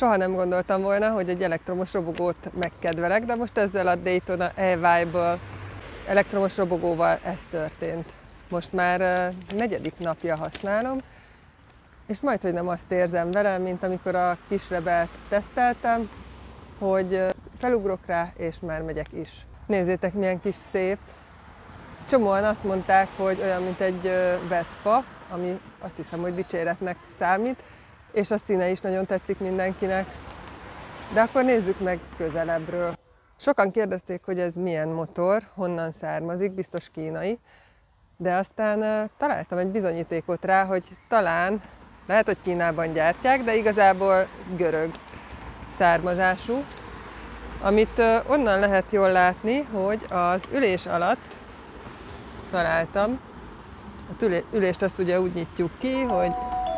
Soha nem gondoltam volna, hogy egy elektromos robogót megkedvelek, de most ezzel a Daytona e-Vibe elektromos robogóval ez történt. Most már 4. napja használom, és majdhogy nem azt érzem vele, mint amikor a kis Rebelt teszteltem, hogy felugrok rá, és már megyek is. Nézzétek, milyen kis szép. Csomóan azt mondták, hogy olyan, mint egy Vespa, ami azt hiszem, hogy dicséretnek számít, és a színe is nagyon tetszik mindenkinek. De akkor nézzük meg közelebbről. Sokan kérdezték, hogy ez milyen motor, honnan származik, biztos kínai, de aztán találtam egy bizonyítékot rá, hogy talán, lehet, hogy Kínában gyártják, de igazából görög származású, amit onnan lehet jól látni, hogy az ülés alatt találtam. A ülést azt ugye úgy nyitjuk ki, hogy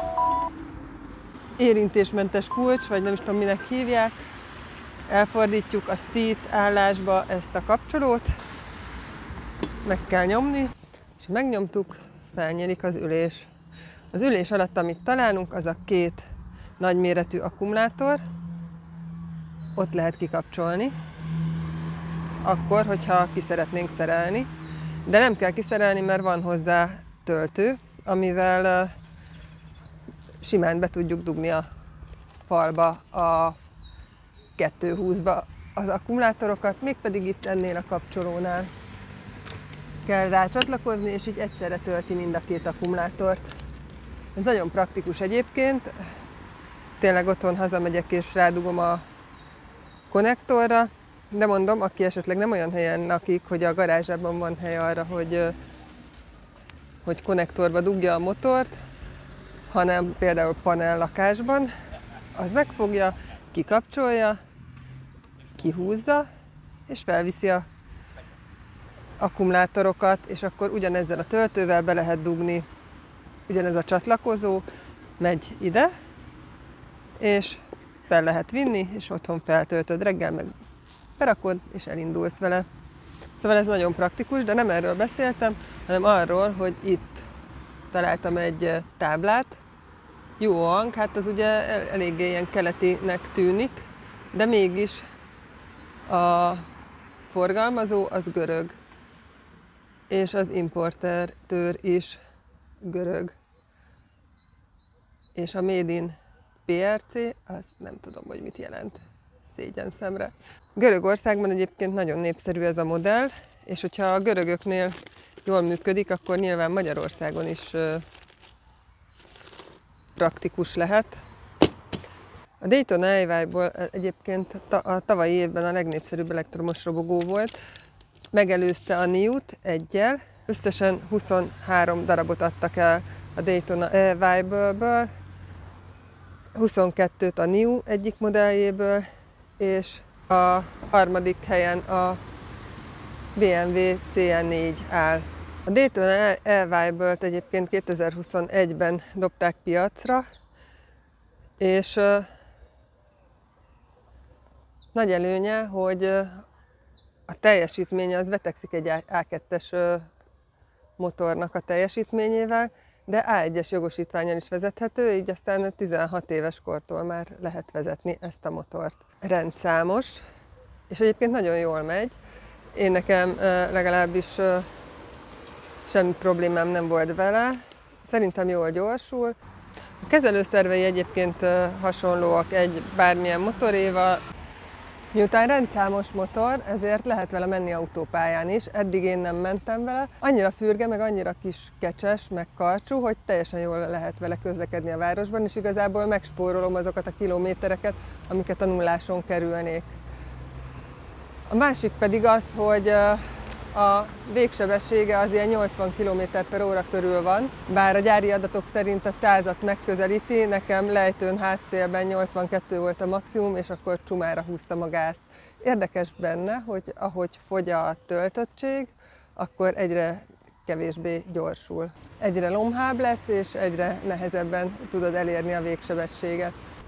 érintésmentes kulcs, vagy nem is tudom minek hívják, elfordítjuk a seat állásba ezt a kapcsolót, meg kell nyomni, és megnyomtuk, felnyílik az ülés. Az ülés alatt, amit találunk, az a 2 nagyméretű akkumulátor, ott lehet kikapcsolni, akkor, hogyha ki szeretnénk szerelni, de nem kell kiszerelni, mert van hozzá töltő, amivel simán be tudjuk dugni a falba, a 220-ba az akkumulátorokat, mégpedig itt ennél a kapcsolónál kell rá csatlakozni, és így egyszerre tölti mind a 2 akkumulátort. Ez nagyon praktikus egyébként, tényleg otthon hazamegyek és rádugom a konnektorra, de mondom, aki esetleg nem olyan helyen lakik, hogy a garázsában van hely arra, hogy konnektorba dugja a motort, hanem például panel lakásban, az megfogja, kikapcsolja, kihúzza, és felviszi a akkumulátorokat, és akkor ugyanezzel a töltővel be lehet dugni, ugyanez a csatlakozó megy ide, és fel lehet vinni, és otthon feltöltöd, reggel meg berakod, és elindulsz vele. Szóval ez nagyon praktikus, de nem erről beszéltem, hanem arról, hogy itt találtam egy táblát. Jó hang, hát az ugye eléggé ilyen keletinek tűnik, de mégis a forgalmazó az görög, és az importőr is görög. És a Made in PRC, az nem tudom, hogy mit jelent, szégyen szemre. Görögországban egyébként nagyon népszerű ez a modell, és hogyha a görögöknél jól működik, akkor nyilván Magyarországon is praktikus lehet. A Daytona e-Vibe-ból egyébként a tavalyi évben a legnépszerűbb elektromos robogó volt. Megelőzte a NIO-t 1-jel, összesen 23 darabot adtak el a Daytona e-Vibe-ből, 22-t a NIO egyik modelljéből, és a 3. helyen a BMW CN4 áll. A Daytona e-Vibe-t egyébként 2021-ben dobták piacra, és nagy előnye, hogy a teljesítménye az vetekszik egy A2-es motornak a teljesítményével, de A1-es jogosítvánnyal is vezethető, így aztán 16 éves kortól már lehet vezetni ezt a motort. Rendszámos, és egyébként nagyon jól megy. Én nekem legalábbis semmi problémám nem volt vele. Szerintem jól gyorsul. A kezelőszervei egyébként hasonlóak egy bármilyen motoréval. Miután rendszámos motor, ezért lehet vele menni autópályán is. Eddig én nem mentem vele. Annyira fürge, meg annyira kis kecses, meg karcsú, hogy teljesen jól lehet vele közlekedni a városban, és igazából megspórolom azokat a kilométereket, amiket a nulláson kerülnék. A másik pedig az, hogy a végsebessége az ilyen 80 km/h körül van, bár a gyári adatok szerint a 100-at megközelíti, nekem lejtőn hátszélben 82 volt a maximum, és akkor csumára húztam a gázt. Érdekes benne, hogy ahogy fogy a töltöttség, akkor egyre kevésbé gyorsul. Egyre lomhább lesz, és egyre nehezebben tudod elérni a végsebességet.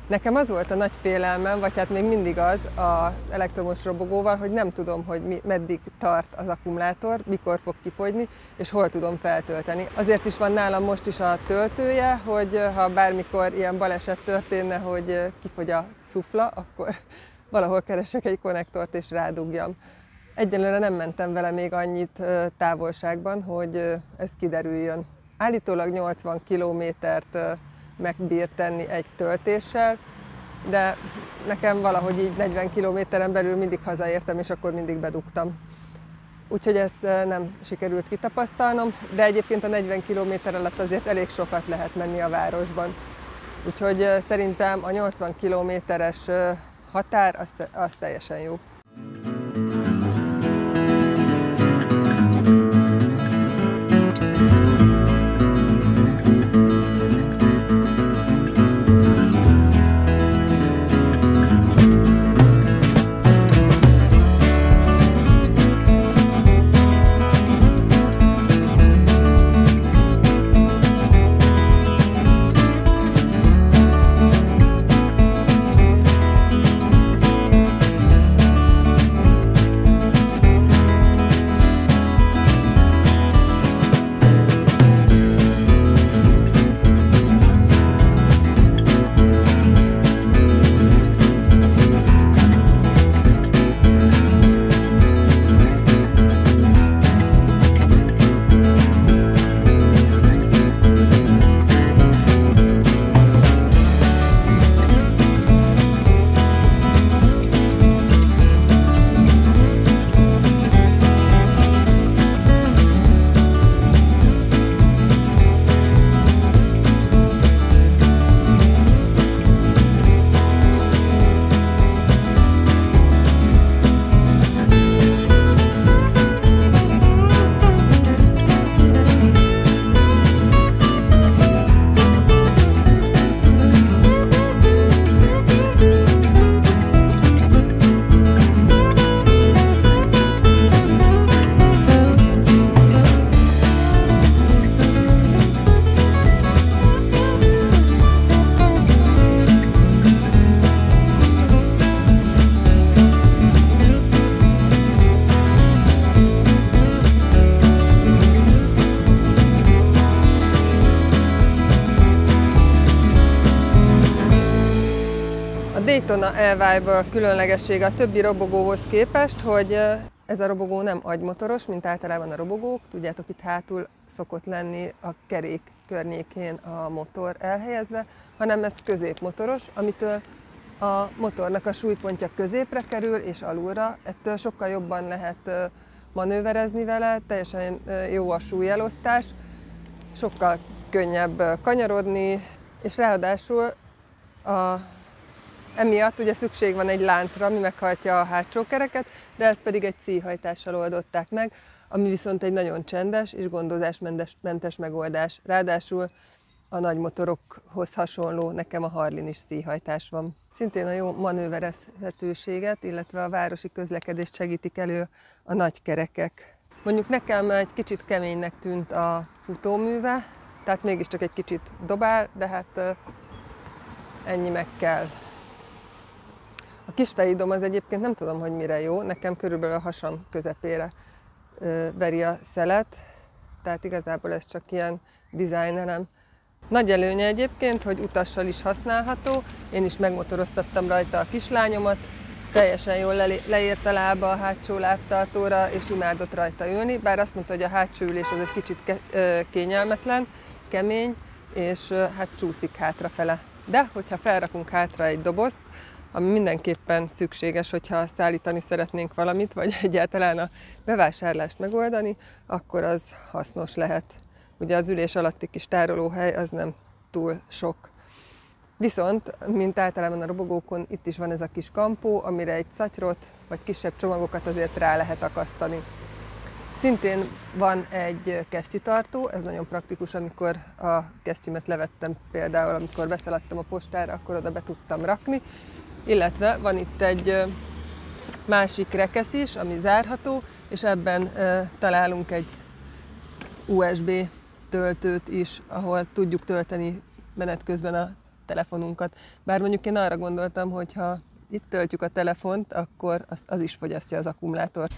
Nekem az volt a nagy félelmem, vagy hát még mindig az az elektromos robogóval, hogy nem tudom, hogy meddig tart az akkumulátor, mikor fog kifogyni, és hol tudom feltölteni. Azért is van nálam most is a töltője, hogy ha bármikor ilyen baleset történne, hogy kifogy a szufla, akkor valahol keresek egy konnektort és rádugjam. Egyelőre nem mentem vele még annyit távolságban, hogy ez kiderüljön. Állítólag 80 kilométert megbír tenni egy töltéssel, de nekem valahogy így 40 kilométeren belül mindig hazaértem, és akkor mindig bedugtam. Úgyhogy ezt nem sikerült kitapasztalnom, de egyébként a 40 kilométer alatt azért elég sokat lehet menni a városban. Úgyhogy szerintem a 80 kilométeres határ az teljesen jó. Daytona Elvive különlegessége a többi robogóhoz képest, hogy ez a robogó nem agymotoros, mint általában a robogók. Tudjátok, itt hátul szokott lenni a kerék környékén a motor elhelyezve, hanem ez középmotoros, amitől a motornak a súlypontja középre kerül és alulra. Ettől sokkal jobban lehet manőverezni vele, teljesen jó a súlyelosztás, sokkal könnyebb kanyarodni, és ráadásul emiatt ugye szükség van egy láncra, ami meghajtja a hátsó kereket, de ezt pedig egy szíjhajtással oldották meg, ami viszont egy nagyon csendes és gondozásmentes megoldás. Ráadásul a nagy motorokhoz hasonló, nekem a Harleyn is szíjhajtás van. Szintén a jó manőverezhetőséget, illetve a városi közlekedést segítik elő a nagy kerekek. Mondjuk nekem egy kicsit keménynek tűnt a futóműve, tehát mégiscsak egy kicsit dobál, de hát ennyi meg kell. A kisfejidom az egyébként nem tudom, hogy mire jó, nekem körülbelül a hasam közepére veri a szelet, tehát igazából ez csak ilyen dizájnerem. Nagy előnye egyébként, hogy utassal is használható, én is megmotoroztattam rajta a kislányomat, teljesen jól leért a lába a hátsó lábtartóra, és imádott rajta ülni, bár azt mondta, hogy a hátsó ülés az egy kicsit kényelmetlen, kemény, és hát csúszik hátrafele. De hogyha felrakunk hátra egy dobozt, ami mindenképpen szükséges, hogyha szállítani szeretnénk valamit, vagy egyáltalán a bevásárlást megoldani, akkor az hasznos lehet. Ugye az ülés alatti kis tárolóhely az nem túl sok. Viszont, mint általában a robogókon, itt is van ez a kis kampó, amire egy szatyrot vagy kisebb csomagokat azért rá lehet akasztani. Szintén van egy kesztyűtartó, ez nagyon praktikus, amikor a kesztyűmet levettem, például amikor beszaladtam a postára, akkor oda be tudtam rakni. Illetve van itt egy másik rekesz is, ami zárható, és ebben találunk egy USB töltőt is, ahol tudjuk tölteni menet közben a telefonunkat. Bár mondjuk én arra gondoltam, hogy ha itt töltjük a telefont, akkor az is fogyasztja az akkumulátort.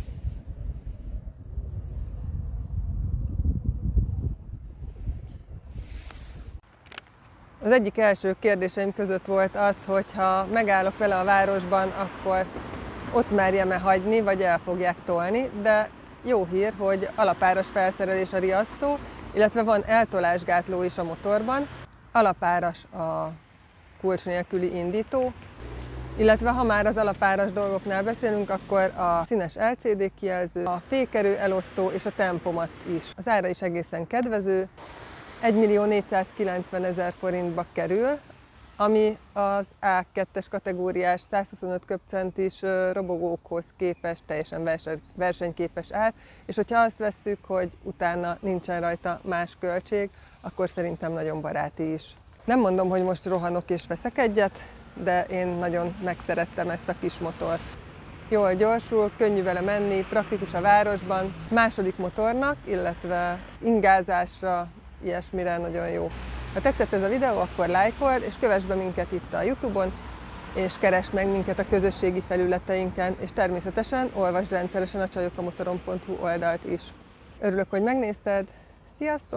Az egyik első kérdéseim között volt az, hogy ha megállok vele a városban, akkor ott merjem-e hagyni, vagy el fogják tolni, de jó hír, hogy alapáras felszerelés a riasztó, illetve van eltolásgátló is a motorban, alapáras a kulcs nélküli indító, illetve ha már az alapáras dolgoknál beszélünk, akkor a színes LCD kijelző, a fékerő elosztó és a tempomat is. Az ára is egészen kedvező, 1.490.000 forintba kerül, ami az A2-es kategóriás 125 köbcentis robogókhoz képest teljesen versenyképes ár, és hogyha azt vesszük, hogy utána nincsen rajta más költség, akkor szerintem nagyon baráti is. Nem mondom, hogy most rohanok és veszek egyet, de én nagyon megszerettem ezt a kis motort. Jól gyorsul, könnyű vele menni, praktikus a városban, második motornak, illetve ingázásra, ilyesmire nagyon jó. Ha tetszett ez a videó, akkor lájkold, és kövess be minket itt a YouTube-on, és keresd meg minket a közösségi felületeinken, és természetesen olvasd rendszeresen a csajokamotoron.hu oldalt is. Örülök, hogy megnézted, sziasztok!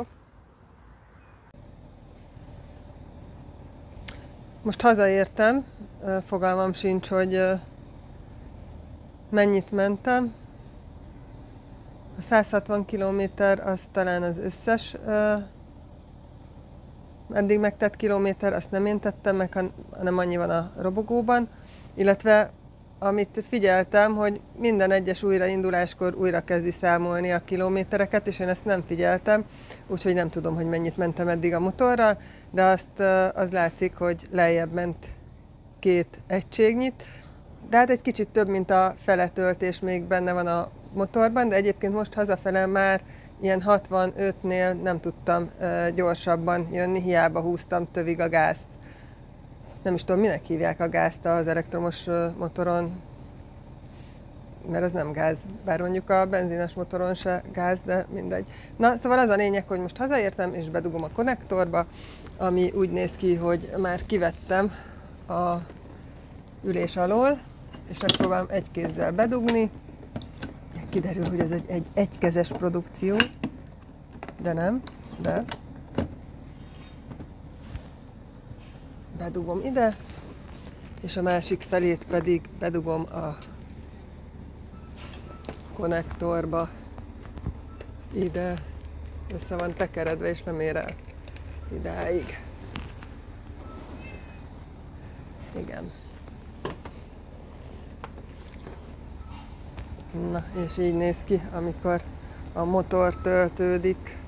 Most hazaértem, fogalmam sincs, hogy mennyit mentem. A 160 km az talán az összes eddig megtett kilométer, azt nem én tettem meg, hanem annyi van a robogóban. Illetve amit figyeltem, hogy minden egyes újrainduláskor újra kezdi számolni a kilométereket, és én ezt nem figyeltem, úgyhogy nem tudom, hogy mennyit mentem eddig a motorral, de az látszik, hogy lejjebb ment 2 egységnyit. De hát egy kicsit több, mint a fele töltés még benne van a motorban, de egyébként most hazafele már ilyen 65-nél nem tudtam gyorsabban jönni, hiába húztam tövig a gázt. Nem is tudom, minek hívják a gázt az elektromos motoron, mert ez nem gáz. Bár mondjuk a benzines motoron se gáz, de mindegy. Na, szóval az a lényeg, hogy most hazaértem, és bedugom a konnektorba, ami úgy néz ki, hogy már kivettem a ülés alól, és megpróbálom egy kézzel bedugni. Kiderül, hogy ez egy egykezes produkció, de nem, de bedugom ide, és a másik felét pedig bedugom a konnektorba, ide, össze van tekeredve, és nem ér el idáig. Igen. Na, és így néz ki, amikor a motor töltődik.